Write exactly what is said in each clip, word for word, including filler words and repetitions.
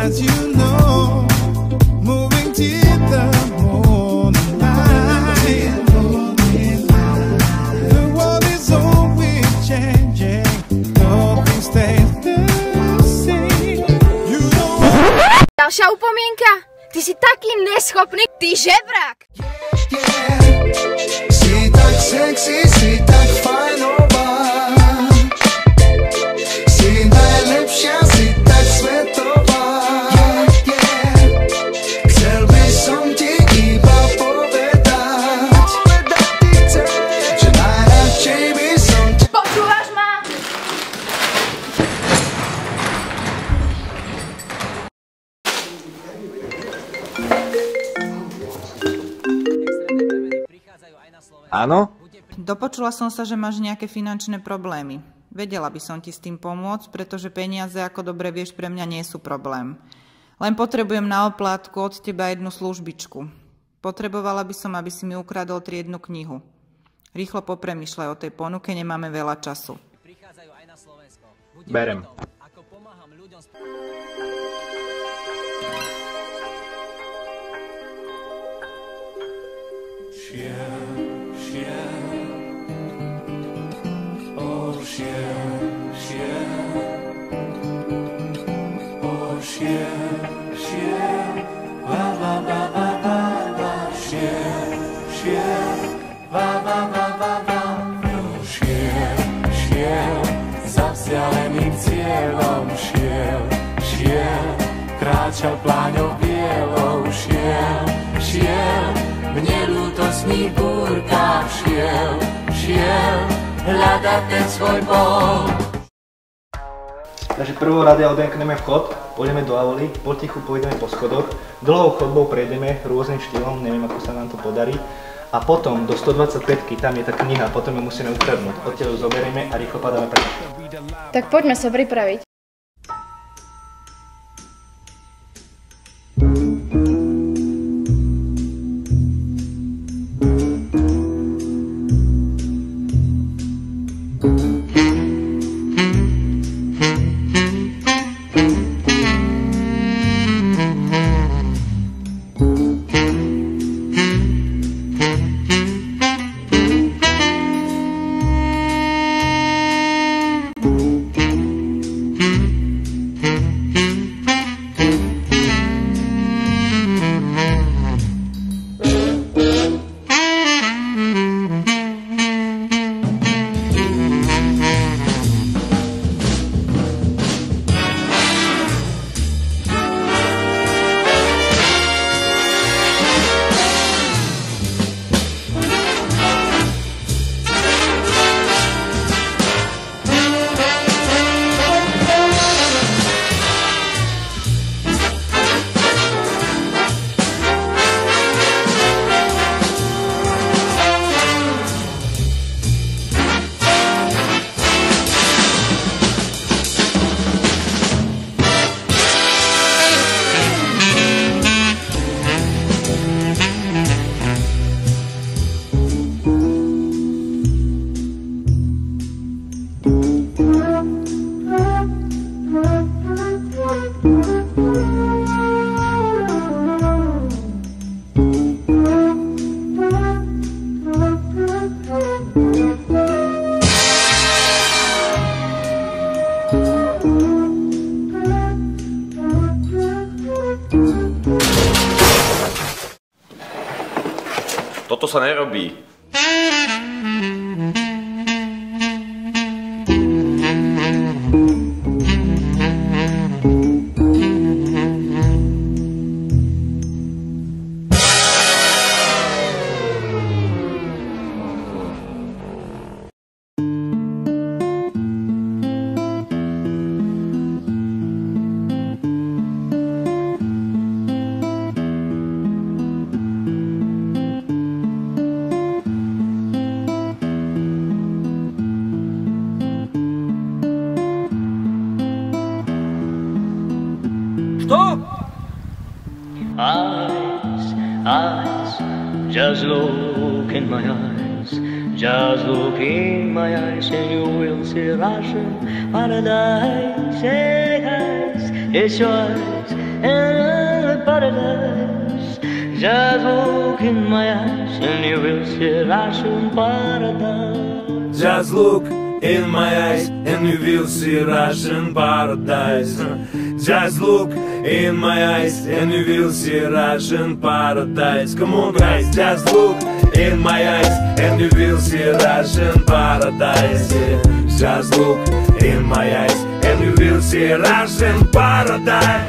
as you know, moving to the moonlight. The world is always changing, nothing stays the same. You know. Ďalšia upomienka. Ty si taký neschopný, ty žebrak. Si tak sexy, si tak fajnová. Si najlepšia, si tak svetová. Chcel by som ti iba povedať, že najradšej by som ti... Počúvaš ma? Áno? Dopočula som sa, že máš nejaké finančné problémy. Vedela by som ti s tým pomôcť, pretože peniaze, ako dobre vieš, pre mňa nie sú problém. Len potrebujem na oplátku od teba jednu službičku. Potrebovala by som, aby si mi ukradol triednu knihu. Rýchlo popremýšľaj o tej ponuke, nemáme veľa času. Berem. Kráčal pláňou bielou, šiel, šiel, v nelútostných búrkach šiel, šiel, hľadať ten svoj bol. Takže prvou rade odomkneme vchod, pôjdeme do auly, potichu pôjdeme po schodoch, dlhou chodbou prejdeme rôznym štýlom, neviem ako sa nám to podarí. A potom do stodvadsaťpäťky, tam je tá kniha, potom ju musíme ukradnúť. Odtiaľ ju zoberieme a rýchlo padáme preč. Tak poďme sa pripraviť. Toto sa nerobí. Stop! Eyes, eyes, just look in my eyes, just look in my eyes and you will see Russian paradise. Hey, eyes, it's your eyes, in paradise. Just look in my eyes and you will see Russian paradise. Just look in my eyes and you will see Russian paradise. Just look in my eyes and you will see Russian paradise. Come on guys, just look in my eyes and you will see Russian paradise. Yeah. Just look in my eyes and you will see Russian paradise.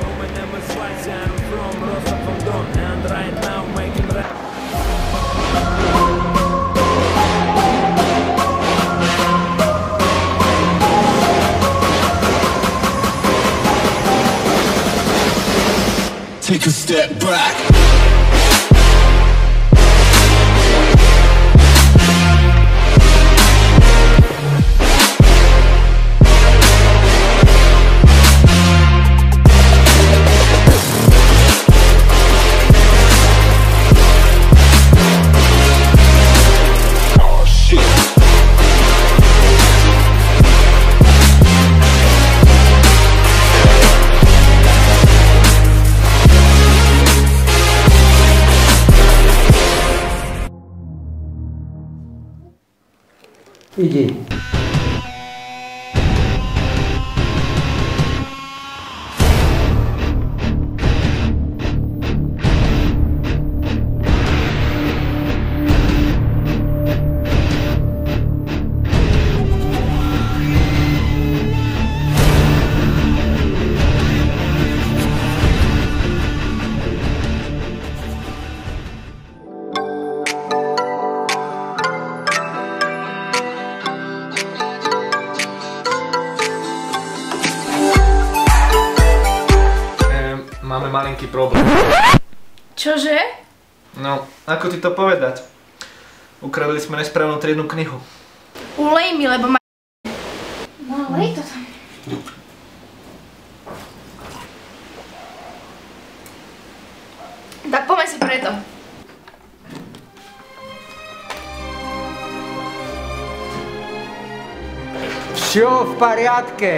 Take a step back. Ide. Máme malinký problém. Čože? No, ako ti to povedať? Ukradli sme nesprávnu triednu knihu. Ulej mi, lebo ma... No, lej to tam. Tak poďme si preto. Čo v poriadke?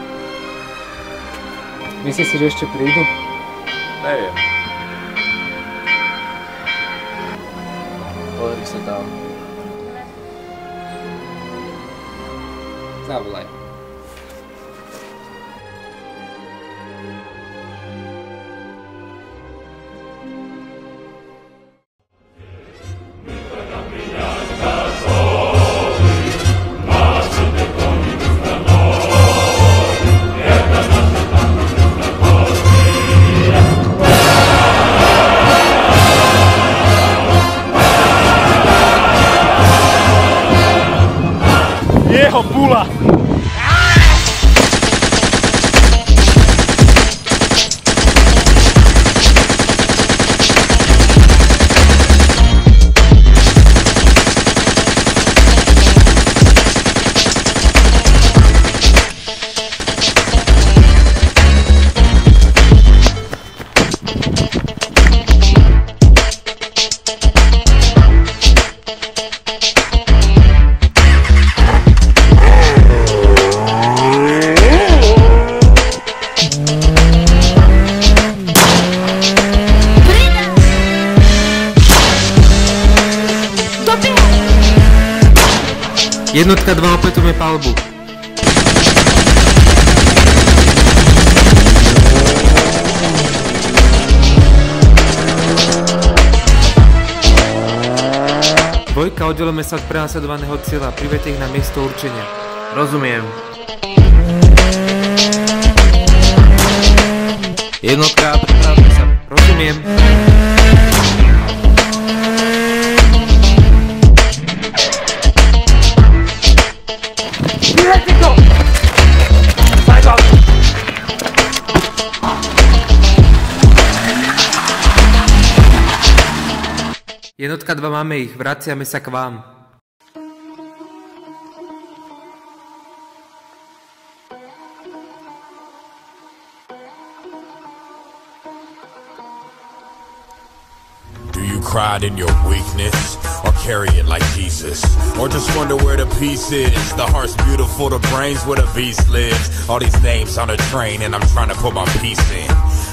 Myslíš si, že ešte prídu? Neviem. Pozri sa tam. Zavolaj. Jeho pula! Jednotka dva opätujeme palbu. Dvojka, oddelíme sa od prenasledovaného cieľa. Privedte ich na miesto určenia. Rozumiem. Jednotka, pripravte sa. Rozumiem. Jednotka dva, máme ich, vraciame sa k vám. Do you cry in your weakness, or carry it like Jesus? Or just wonder where the peace is? The heart's beautiful, the brain's where the beast lives. All these names on a train and I'm trying to put my piece in.